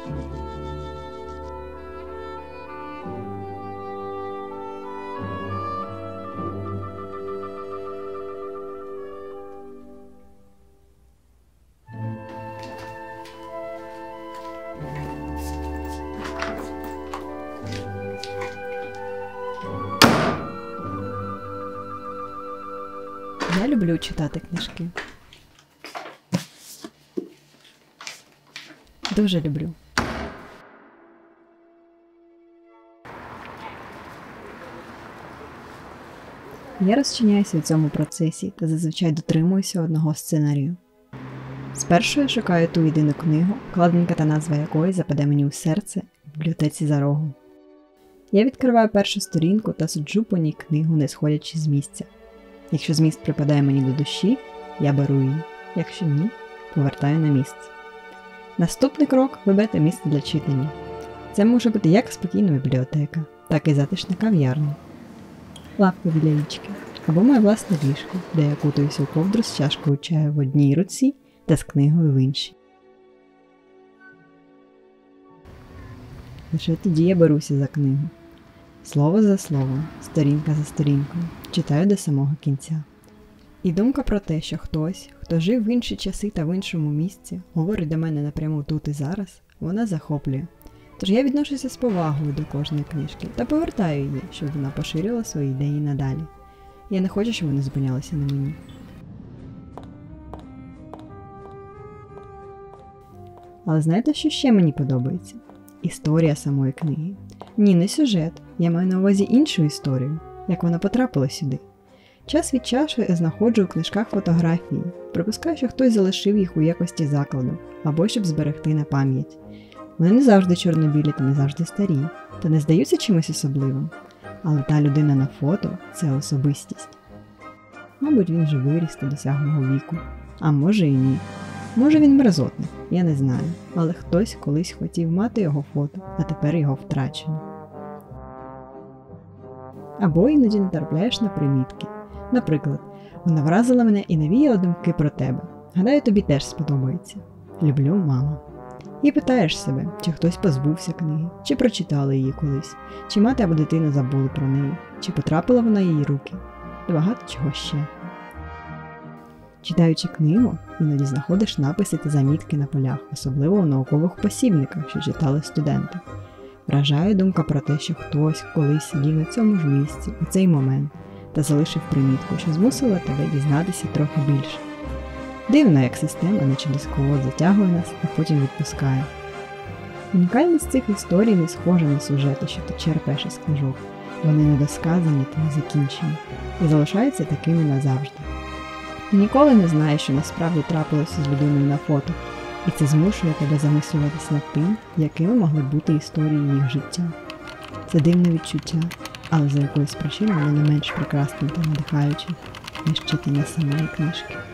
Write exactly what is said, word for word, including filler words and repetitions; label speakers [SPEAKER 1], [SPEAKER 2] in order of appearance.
[SPEAKER 1] Я люблю читати книжки. Дуже люблю. Я розчиняюся в цьому процесі та зазвичай дотримуюся одного сценарію. Спершу я шукаю ту єдину книгу, вкладинка та назва якої западе мені у серце в бібліотеці за рогом. Я відкриваю першу сторінку та суджу по ній книгу, не сходячи з місця. Якщо зміст припадає мені до душі, я беру її. Якщо ні, повертаю на місце. Наступний крок – вибрати місце для читання. Це може бути як спокійна бібліотека, так і затишна кав'ярня, лавка біля річки, або моє власне ліжко, де я кутаюся у ковдру з чашкою чаю в одній руці та з книгою в іншій. Лише тоді я беруся за книгу. Слово за словом, сторінка за сторінкою, читаю до самого кінця. І думка про те, що хтось, хто жив в інші часи та в іншому місці, говорить до мене напряму тут і зараз, вона захоплює. Тож я відношуся з повагою до кожної книжки та повертаю її, щоб вона поширила свої ідеї надалі. Я не хочу, щоб вони зупинялися на мені. Але знаєте, що ще мені подобається? Історія самої книги. Ні, не сюжет. Я маю на увазі іншу історію, як вона потрапила сюди. Час від часу я знаходжу у книжках фотографії, припускаю, що хтось залишив їх у якості закладу, або щоб зберегти на пам'ять. Вони не завжди чорно-білі та не завжди старі, та не здаються чимось особливим. Але та людина на фото – це особистість. Мабуть, він вже виріс та досяг мого віку. А може і ні. Може він мерзотник, я не знаю. Але хтось колись хотів мати його фото, а тепер його втрачено. Або іноді натрапляєш на примітки. Наприклад, вона вразила мене і навіяла думки про тебе. Гадаю, тобі теж сподобається. Люблю, мама. І питаєш себе, чи хтось позбувся книги, чи прочитали її колись, чи мати або дитина забули про неї, чи потрапила вона в її руки, та багато чого ще. Читаючи книгу, іноді знаходиш написи та замітки на полях, особливо у наукових посібниках, що читали студенти. Вражає думка про те, що хтось колись сидів на цьому ж місці, у цей момент, та залишив примітку, що змусила тебе дізнатися трохи більше. Дивно, як система, наче дисковод, затягує нас, а потім відпускає. Унікальність цих історій не схожа на сюжети, що ти черпаєш із книжок. Вони недосказані та незакінчені, і залишаються такими назавжди. Ти ніколи не знаєш, що насправді трапилося з людиною на фото, і це змушує тебе замислюватись над тим, якими могли бути історії їх життя. Це дивне відчуття, але за якоюсь причиною воно не менш прекрасним та надихаючим, ніж читання самої книжки.